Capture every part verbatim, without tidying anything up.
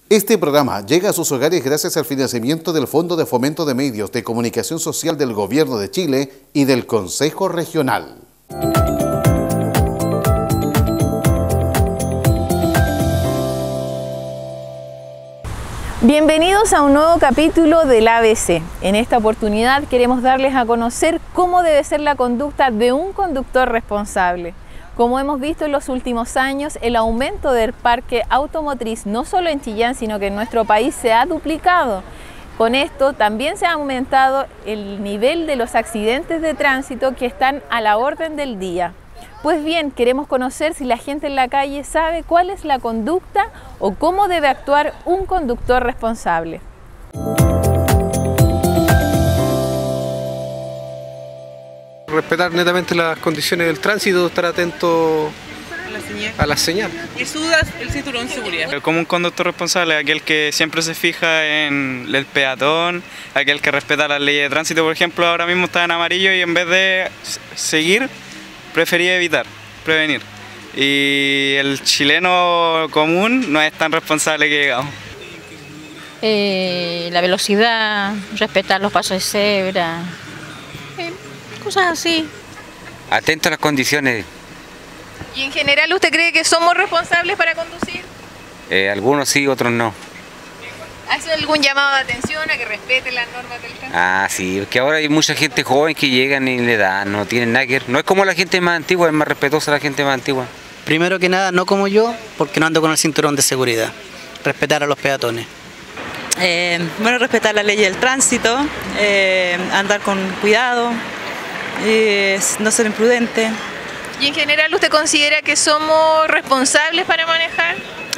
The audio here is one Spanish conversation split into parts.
Este programa llega a sus hogares gracias al financiamiento del Fondo de Fomento de Medios de Comunicación Social del Gobierno de Chile y del Consejo Regional. Bienvenidos a un nuevo capítulo del A B C. En esta oportunidad queremos darles a conocer cómo debe ser la conducta de un conductor responsable. Como hemos visto en los últimos años, el aumento del parque automotriz, no solo en Chillán, sino que en nuestro país se ha duplicado. Con esto también se ha aumentado el nivel de los accidentes de tránsito que están a la orden del día. Pues bien, queremos conocer si la gente en la calle sabe cuál es la conducta o cómo debe actuar un conductor responsable. Respetar netamente las condiciones del tránsito, estar atento a las señales. Y sudas el cinturón de seguridad. Como un conductor responsable, aquel que siempre se fija en el peatón, aquel que respeta las leyes de tránsito. Por ejemplo, ahora mismo está en amarillo y en vez de seguir, prefería evitar, prevenir. Y el chileno común no es tan responsable que digamos. Eh, la velocidad, respetar los pasos de cebra, eh, cosas así. Atento a las condiciones. ¿Y en general usted cree que somos responsables para conducir? Eh, algunos sí, otros no. ¿Hace algún llamado de atención a que respeten las normas del tránsito? Ah, sí, porque ahora hay mucha gente joven que llegan y le dan, no tienen nada que ver. No es como la gente más antigua, es más respetuosa la gente más antigua. Primero que nada, no como yo, porque no ando con el cinturón de seguridad. Respetar a los peatones. Eh, bueno, respetar la ley del tránsito, eh, andar con cuidado, eh, no ser imprudente. ¿Y en general usted considera que somos responsables para manejar?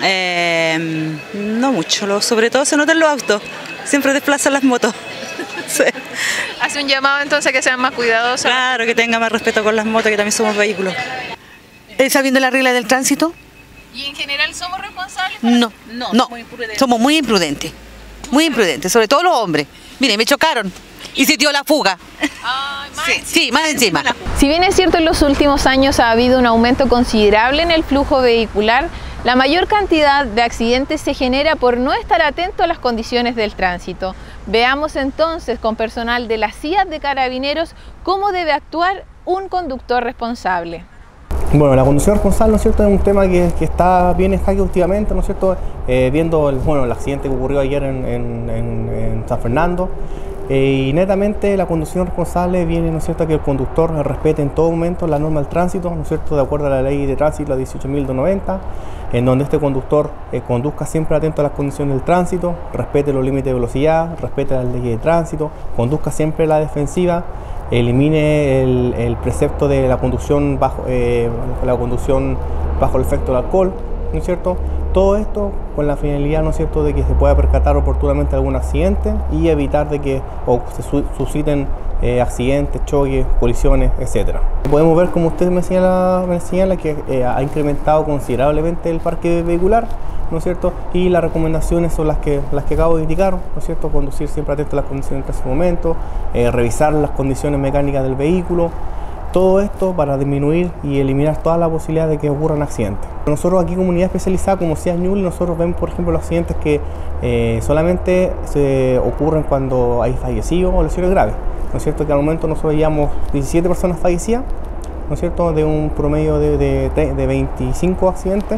Eh, no mucho, lo, sobre todo se nota en los autos, siempre desplazan las motos. Sí. ¿Hace un llamado entonces a que sean más cuidadosos? Claro, que tengan más respeto con las motos, que también somos vehículos. ¿Sabiendo la regla del tránsito? ¿Y en general somos responsables? Para... No, no, no, muy imprudentes. Somos muy imprudentes, muy imprudentes, sobre todo los hombres. Miren, me chocaron y se dio la fuga. Ay, más Sí, sí, más encima. Si bien es cierto, en los últimos años ha habido un aumento considerable en el flujo vehicular, la mayor cantidad de accidentes se genera por no estar atento a las condiciones del tránsito. Veamos entonces con personal de las C I A de Carabineros cómo debe actuar un conductor responsable. Bueno, la conducción responsable, ¿no es cierto?, es un tema que, que está bien en jaque últimamente, ¿no es cierto?, eh, viendo el, bueno, el accidente que ocurrió ayer en, en, en, en San Fernando. Eh, y netamente la conducción responsable viene, ¿no es cierto?, que el conductor respete en todo momento la norma del tránsito, ¿no es cierto?, de acuerdo a la ley de tránsito, la dieciocho mil doscientos noventa, en donde este conductor eh, conduzca siempre atento a las condiciones del tránsito, respete los límites de velocidad, respete las leyes de tránsito, conduzca siempre la defensiva, elimine el, el precepto de la conducción bajo, eh, la conducción bajo el efecto del alcohol, ¿no es cierto? Todo esto con la finalidad, ¿no es cierto?, de que se pueda percatar oportunamente algún accidente y evitar de que o se su susciten eh, accidentes, choques, colisiones, etcétera. Podemos ver, como usted me señala, me señala que eh, ha incrementado considerablemente el parque vehicular, ¿no es cierto?, y las recomendaciones son las que, las que acabo de indicar, ¿no es cierto?, conducir siempre atento a las condiciones en ese momento, eh, revisar las condiciones mecánicas del vehículo. Todo esto para disminuir y eliminar toda la posibilidad de que ocurran accidentes. Nosotros aquí, comunidad especializada como C I A Ñuble, nosotros vemos, por ejemplo, los accidentes que eh, solamente se ocurren cuando hay fallecidos o lesiones graves. ¿No es cierto?, que al momento nosotros llevamos diecisiete personas fallecidas, ¿no es cierto?, de un promedio de, de, de veinticinco accidentes.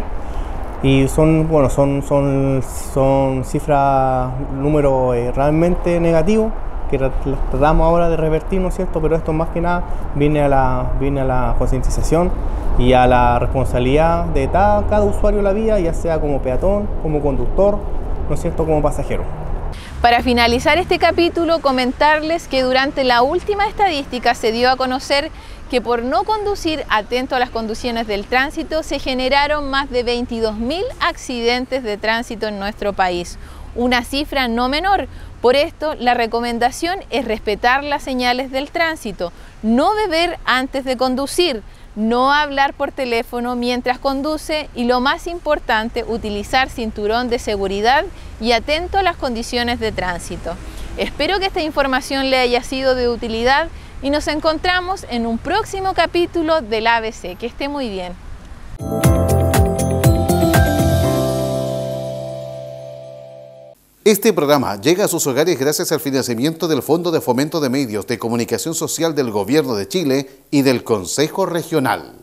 Y son, bueno, son, son, son cifras, números eh, realmente negativos, que tratamos ahora de revertir, ¿no es cierto?, pero esto más que nada viene a la, viene a la concientización y a la responsabilidad de cada, cada usuario de la vía, ya sea como peatón, como conductor, ¿no es cierto?, como pasajero. Para finalizar este capítulo, comentarles que durante la última estadística se dio a conocer que por no conducir atento a las condiciones del tránsito se generaron más de veintidós mil accidentes de tránsito en nuestro país. Una cifra no menor. Por esto, la recomendación es respetar las señales del tránsito, no beber antes de conducir, no hablar por teléfono mientras conduce y, lo más importante, utilizar cinturón de seguridad y atento a las condiciones de tránsito. Espero que esta información le haya sido de utilidad y nos encontramos en un próximo capítulo del A B C. Que esté muy bien. Este programa llega a sus hogares gracias al financiamiento del Fondo de Fomento de Medios de Comunicación Social del Gobierno de Chile y del Consejo Regional.